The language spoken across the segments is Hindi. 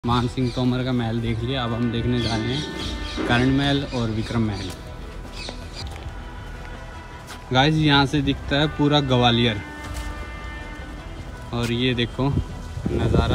मान सिंह तोमर का महल देख लिया। अब हम देखने जा रहे हैं कर्ण महल और विक्रम महल। गाइस यहाँ से दिखता है पूरा ग्वालियर, और ये देखो नज़ारा।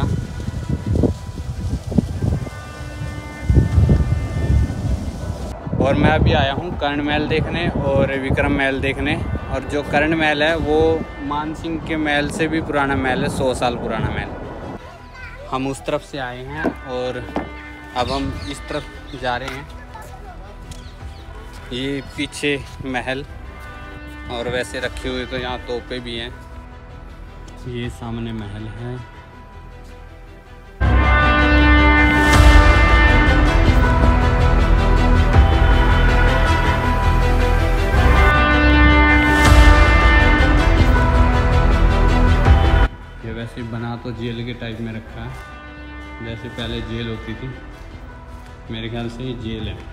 और मैं अभी आया हूँ कर्ण महल देखने और विक्रम महल देखने। और जो कर्ण महल है वो मान सिंह के महल से भी पुराना महल है, 100 साल पुराना महल। हम उस तरफ से आए हैं और अब हम इस तरफ जा रहे हैं। ये पीछे महल, और वैसे रखे हुए तो यहाँ तोपे भी हैं। ये सामने महल है। ये वैसे बना तो जेल के टाइप में रखा है, जैसे पहले जेल होती थी। मेरे ख्याल से ये जेल है।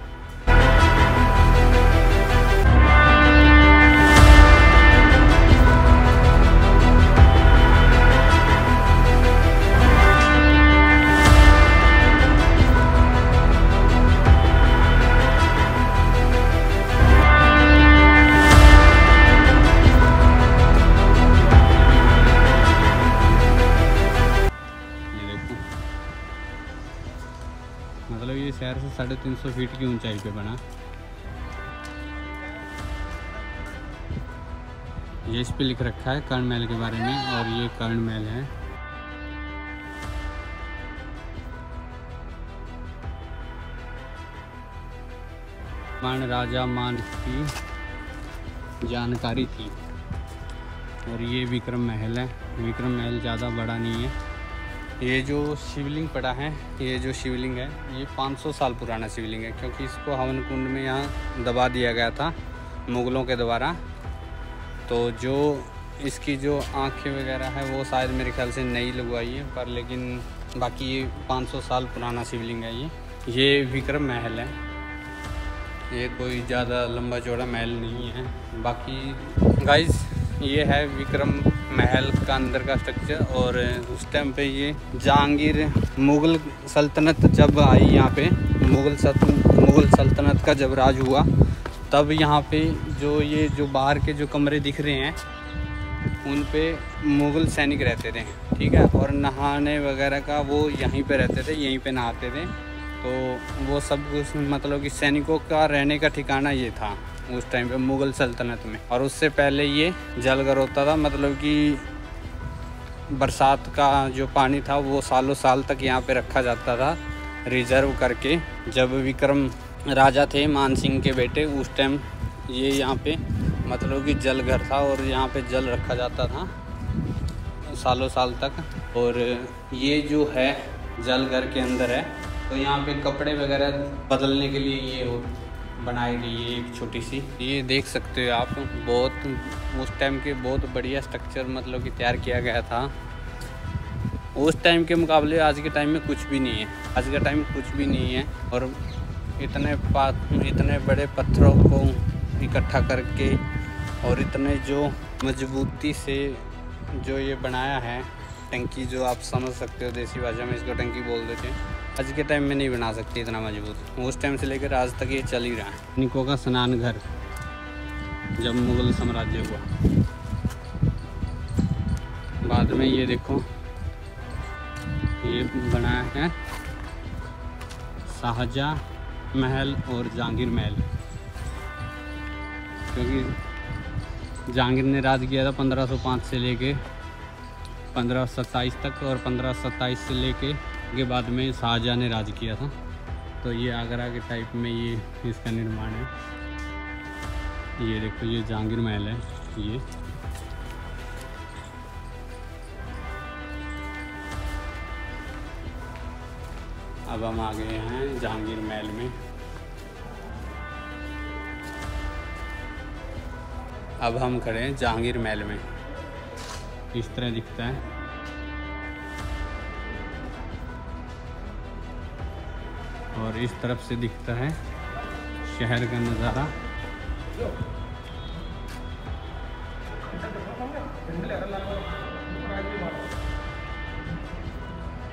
मतलब ये शहर से 350 फीट की ऊंचाई पे बना। ये इस पे लिख रखा है कर्ण महल के बारे में, और ये कर्ण महल है। मान राजा मान की जानकारी थी। और ये विक्रम महल है। विक्रम महल ज़्यादा बड़ा नहीं है। ये जो शिवलिंग पड़ा है, ये जो शिवलिंग है ये 500 साल पुराना शिवलिंग है, क्योंकि इसको हवन कुंड में यहाँ दबा दिया गया था मुग़लों के द्वारा। तो जो इसकी जो आँखें वगैरह है वो शायद मेरे ख्याल से नई लगवाई है, पर लेकिन बाकी ये 500 साल पुराना शिवलिंग है। ये विक्रम महल है। ये कोई ज़्यादा लंबा चौड़ा महल नहीं है। बाकी गाइस ये है विक्रम महल का अंदर का स्ट्रक्चर। और उस टाइम पे ये जहांगीर मुग़ल सल्तनत जब आई यहाँ पे, मुग़ल सल्तनत का जब राज हुआ, तब यहाँ पे जो बाहर के जो कमरे दिख रहे हैं उन पे मुग़ल सैनिक रहते थे, ठीक है। और नहाने वगैरह का वो यहीं पे रहते थे, यहीं पे नहाते थे। तो वो सब कुछ मतलब कि सैनिकों का रहने का ठिकाना ये था उस टाइम पे मुग़ल सल्तनत में। और उससे पहले ये जलघर होता था, मतलब कि बरसात का जो पानी था वो सालों साल तक यहाँ पे रखा जाता था रिजर्व करके। जब विक्रम राजा थे मान सिंह के बेटे, उस टाइम ये यहाँ पे मतलब कि जलघर था, और यहाँ पे जल रखा जाता था सालों साल तक। और ये जो है जलघर के अंदर है, तो यहाँ पे कपड़े वगैरह बदलने के लिए ये बनाई गई है एक छोटी सी। ये देख सकते हो आप, बहुत उस टाइम के बहुत बढ़िया स्ट्रक्चर मतलब कि तैयार किया गया था। उस टाइम के मुकाबले आज के टाइम में कुछ भी नहीं है। आज के टाइम में कुछ भी नहीं है। और इतने बड़े पत्थरों को इकट्ठा करके और इतने जो मजबूती से जो ये बनाया है, टंकी जो आप समझ सकते हो, देसी भाषा में इसको टंकी बोल देते हैं। आज के टाइम में नहीं बना सकते इतना मजबूत। उस टाइम से लेकर आज तक ये चल ही रहा है। सैनिकों का स्नान घर जब मुग़ल साम्राज्य हुआ, बाद में ये देखो ये बनाया है शाहजहाँ महल और जहांगीर महल। क्योंकि जहांगीर ने राज किया था 1505 से लेके 1527 तक, और 1527 से लेके के बाद में शाहजहाँ ने राज किया था। तो ये आगरा के टाइप में ये इसका निर्माण है। ये देखो ये जहांगीर महल है। ये अब हम आ गए हैं जहांगीर महल में। अब हम खड़े हैं जहांगीर महल में। इस तरह दिखता है। और इस तरफ से दिखता है शहर का नज़ारा।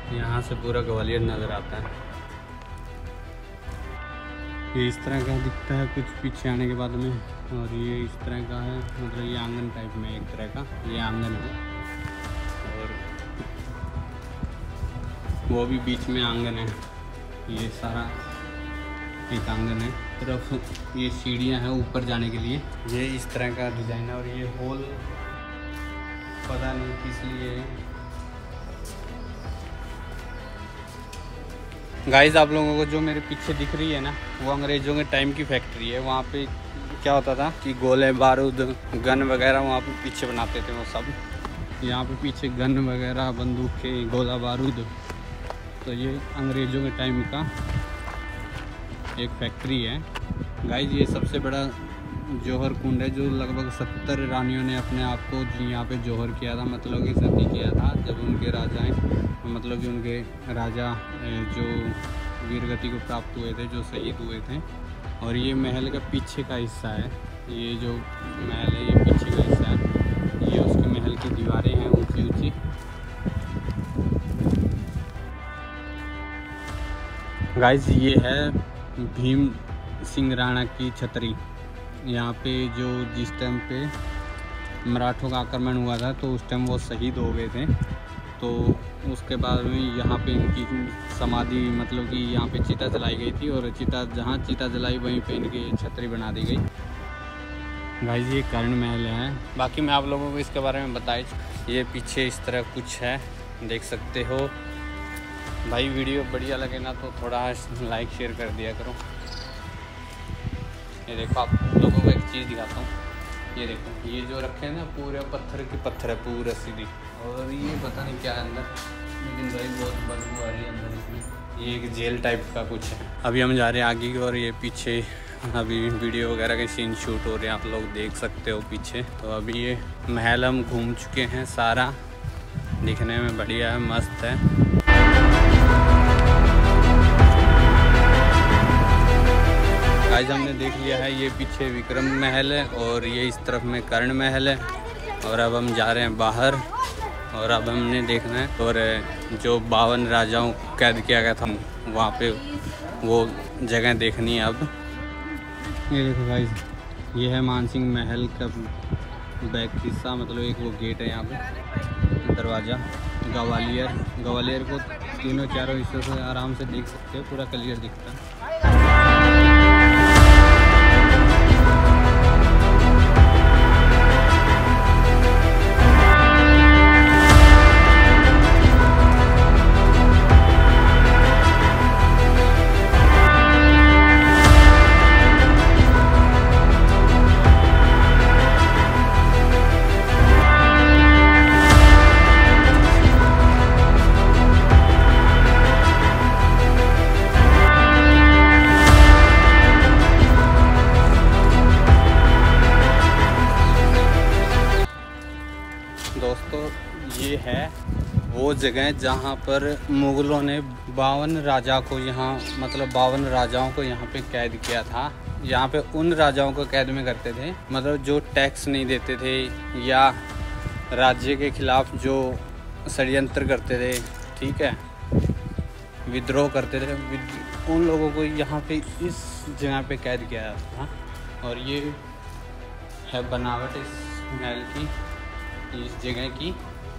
यहाँ से पूरा ग्वालियर नज़र आता है। ये इस तरह का दिखता है कुछ पीछे आने के बाद में, और ये इस तरह का है, मतलब ये आंगन टाइप में एक तरह का ये आंगन है, और वो भी बीच में आंगन है। ये सारा एक आंगन है, तरफ ये सीढ़ियाँ हैं ऊपर जाने के लिए। ये इस तरह का डिज़ाइन है, और ये होल पता नहीं किस लिए है। गाइस आप लोगों को जो मेरे पीछे दिख रही है ना, वो अंग्रेज़ों के टाइम की फैक्ट्री है। वहाँ पे क्या होता था कि गोले बारूद गन वगैरह वहाँ पे पीछे बनाते थे वो सब। यहाँ पे पीछे गन वगैरह बंदूक के गोला बारूद, तो ये अंग्रेज़ों के टाइम का एक फैक्ट्री है। गाइस ये सबसे बड़ा जौहर कुंड है, जो लगभग 70 रानियों ने अपने आप को यहाँ पे जौहर किया था, मतलब कि सती किया था जब उनके राजाएँ, मतलब कि उनके राजा जो वीरगति को प्राप्त हुए थे, जो शहीद हुए थे। और ये महल का पीछे का हिस्सा है, ये जो महल है ये पीछे का हिस्सा है। ये उसके महल की दीवारें हैं ऊंची ऊंची। गाइस ये है भीम सिंह राणा की छतरी। यहाँ पे जो जिस टाइम पे मराठों का आक्रमण हुआ था, तो उस टाइम वो शहीद हो गए थे, तो उसके बाद में यहाँ पे इनकी समाधि, मतलब कि यहाँ पे चिता जलाई गई थी, और जहाँ चिता जलाई वहीं पे इनकी छतरी बना दी गई। गाइस ये कर्ण महल है। बाकी मैं आप लोगों को इसके बारे में बताई, ये पीछे इस तरह कुछ है, देख सकते हो। भाई वीडियो बढ़िया लगे ना तो थोड़ा लाइक शेयर कर दिया करो। ये देखो आप लोगों को एक चीज़ दिखाता हूँ, ये देखो ये जो रखे हैं ना पूरे पत्थर के पत्थर है पूरा सीधी, और ये पता नहीं क्या है अंदर, लेकिन भाई बहुत बदबू आ रही है अंदर इसमें। ये एक जेल टाइप का कुछ है। अभी हम जा रहे हैं आगे की, और ये पीछे अभी वीडियो वगैरह के सीन शूट हो रहे हैं, आप लोग देख सकते हो पीछे। तो अभी ये महल हम घूम चुके हैं सारा, दिखने में बढ़िया है, मस्त है। आज हमने देख लिया है ये पीछे विक्रम महल है, और ये इस तरफ में कर्ण महल है, और अब हम जा रहे हैं बाहर, और अब हमने देखना है और जो 52 राजाओं को कैद किया गया था वहाँ पे वो जगह देखनी है। अब ये देखो गाइस, ये है मानसिंह महल का बैक हिस्सा, मतलब एक वो गेट है यहाँ पे, दरवाज़ा। ग्वालियर को तीनों चारों हिस्सों से आराम से देख सकते हो, पूरा क्लियर दिखता है। दोस्तों ये है वो जगह जहाँ पर मुग़लों ने 52 राजा को यहाँ, मतलब 52 राजाओं को यहाँ पे कैद किया था। यहाँ पे उन राजाओं को कैद में करते थे, मतलब जो टैक्स नहीं देते थे या राज्य के खिलाफ जो षड्यंत्र करते थे, ठीक है, विद्रोह करते थे, उन लोगों को यहाँ पे इस जगह पे कैद किया जाता था। और ये है बनावट इस महल की, इस जगह की,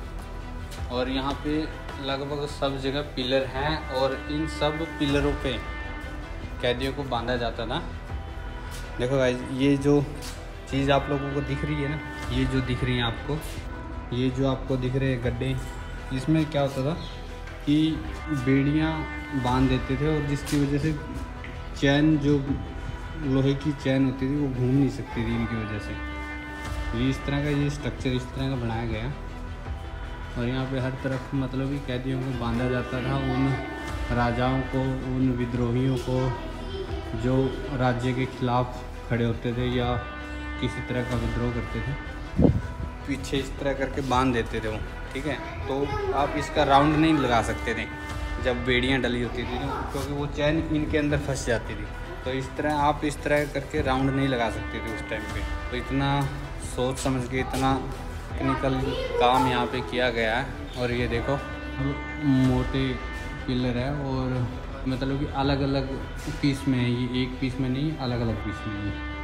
और यहाँ पे लगभग सब जगह पिलर हैं, और इन सब पिलरों पे कैदियों को बांधा जाता था। देखो गाइस, ये जो चीज़ आप लोगों को दिख रही है ना, ये जो दिख रही है आपको, ये जो आपको दिख रहे हैं गड्ढे, इसमें क्या होता था कि बेड़ियाँ बांध देते थे, और जिसकी वजह से चैन, जो लोहे की चैन होती थी, वो घूम नहीं सकती थी इनकी वजह से। ये इस तरह का ये स्ट्रक्चर इस तरह का बनाया गया, और यहाँ पे हर तरफ मतलब कि कैदियों को बांधा जाता था, उन राजाओं को, उन विद्रोहियों को जो राज्य के खिलाफ खड़े होते थे या किसी तरह का विद्रोह करते थे, पीछे इस तरह करके बांध देते थे वो, ठीक है। तो आप इसका राउंड नहीं लगा सकते थे जब बेड़ियाँ डली होती थी, क्योंकि वो चैन इनके अंदर फंस जाती थी। तो इस तरह आप इस तरह करके राउंड नहीं लगा सकते थे उस टाइम पे। तो इतना सोच समझ के, इतना टेक्निकल काम यहाँ पे किया गया है। और ये देखो मोटे पिलर है और मतलब कि अलग अलग पीस में है, ये एक पीस में नहीं, अलग अलग पीस में है।